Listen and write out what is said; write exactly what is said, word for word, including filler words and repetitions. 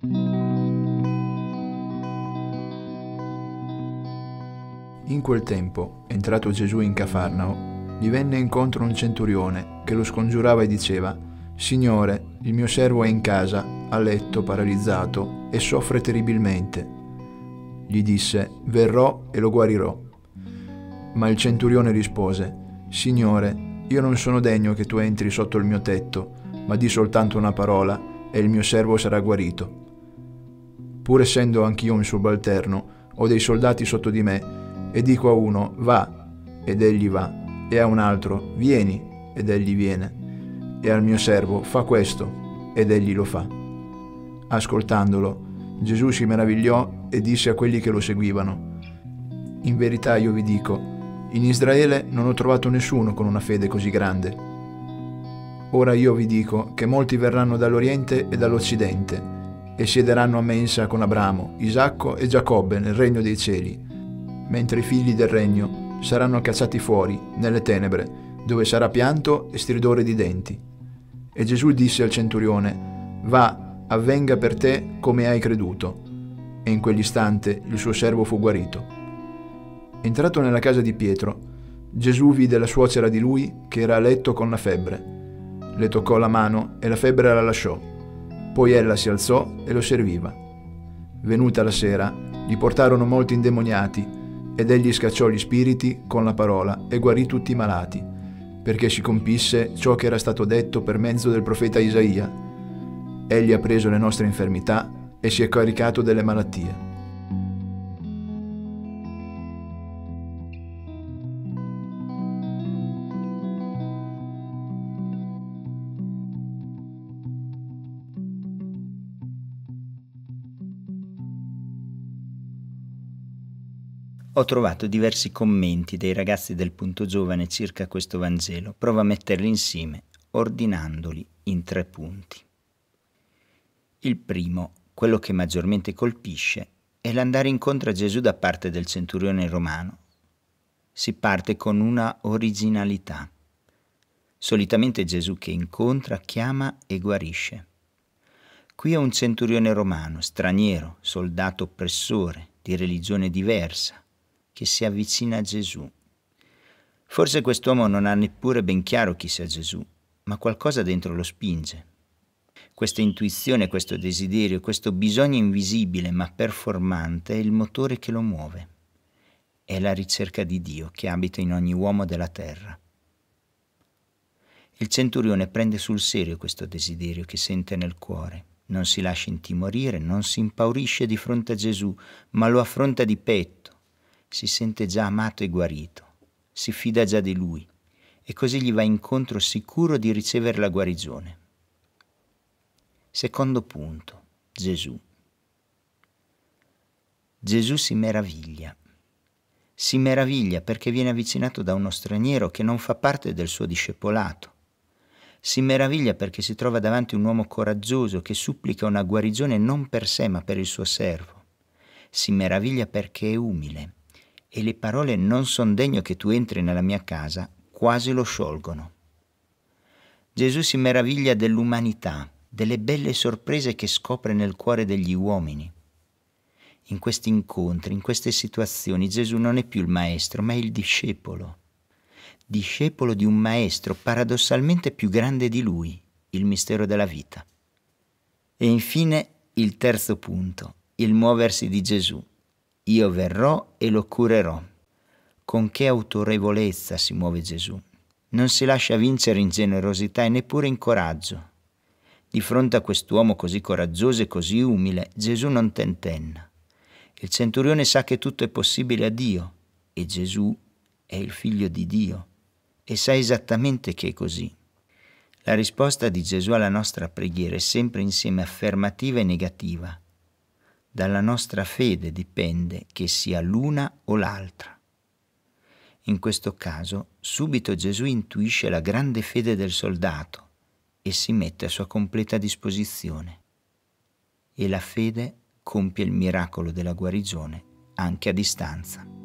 In quel tempo, entrato Gesù in Cafarnao, gli venne incontro un centurione che lo scongiurava e diceva: «Signore, il mio servo è in casa, a letto, paralizzato, e soffre terribilmente». Gli disse: «Verrò e lo guarirò». Ma il centurione rispose: «Signore, io non sono degno che tu entri sotto il mio tetto, ma di soltanto una parola e il mio servo sarà guarito. Pur essendo anch'io un subalterno, ho dei soldati sotto di me, e dico a uno: va, ed egli va, e a un altro: vieni, ed egli viene, e al mio servo: fa questo, ed egli lo fa». Ascoltandolo, Gesù si meravigliò e disse a quelli che lo seguivano: «In verità io vi dico, in Israele non ho trovato nessuno con una fede così grande. Ora io vi dico che molti verranno dall'Oriente e dall'Occidente e siederanno a mensa con Abramo, Isacco e Giacobbe nel regno dei cieli, mentre i figli del regno saranno cacciati fuori nelle tenebre, dove sarà pianto e stridore di denti». E Gesù disse al centurione: «Va, avvenga per te come hai creduto». E in quell'istante il suo servo fu guarito. Entrato nella casa di Pietro, Gesù vide la suocera di lui che era a letto con la febbre. Le toccò la mano e la febbre la lasciò. Poi ella si alzò e lo serviva. Venuta la sera, gli portarono molti indemoniati, ed egli scacciò gli spiriti con la parola e guarì tutti i malati, perché si compisse ciò che era stato detto per mezzo del profeta Isaia: «Egli ha preso le nostre infermità e si è caricato delle malattie». Ho trovato diversi commenti dei ragazzi del Punto Giovane circa questo Vangelo. Provo a metterli insieme, ordinandoli in tre punti. Il primo, quello che maggiormente colpisce, è l'andare incontro a Gesù da parte del centurione romano. Si parte con una originalità. Solitamente Gesù che incontra, chiama e guarisce. Qui è un centurione romano, straniero, soldato oppressore, di religione diversa, che si avvicina a Gesù. Forse quest'uomo non ha neppure ben chiaro chi sia Gesù, ma qualcosa dentro lo spinge. Questa intuizione, questo desiderio, questo bisogno invisibile ma performante è il motore che lo muove. È la ricerca di Dio che abita in ogni uomo della terra. Il centurione prende sul serio questo desiderio che sente nel cuore. Non si lascia intimorire, non si impaurisce di fronte a Gesù, ma lo affronta di petto. Si sente già amato e guarito, si fida già di lui e così gli va incontro sicuro di ricevere la guarigione. Secondo punto, Gesù. Gesù si meraviglia. Si meraviglia perché viene avvicinato da uno straniero che non fa parte del suo discepolato. Si meraviglia perché si trova davanti un uomo coraggioso che supplica una guarigione non per sé ma per il suo servo. Si meraviglia perché è umile. E le parole «non son degno che tu entri nella mia casa» quasi lo sciolgono. Gesù si meraviglia dell'umanità, delle belle sorprese che scopre nel cuore degli uomini. In questi incontri, in queste situazioni, Gesù non è più il maestro, ma è il discepolo. Discepolo di un maestro paradossalmente più grande di lui, il mistero della vita. E infine il terzo punto, il muoversi di Gesù. Io verrò e lo curerò. Con che autorevolezza si muove Gesù. Non si lascia vincere in generosità e neppure in coraggio. Di fronte a quest'uomo così coraggioso e così umile, Gesù non tentenna. Il centurione sa che tutto è possibile a Dio e Gesù è il figlio di Dio e sa esattamente che è così. La risposta di Gesù alla nostra preghiera è sempre insieme affermativa e negativa. Dalla nostra fede dipende che sia l'una o l'altra. In questo caso, subito Gesù intuisce la grande fede del soldato e si mette a sua completa disposizione. E la fede compie il miracolo della guarigione anche a distanza.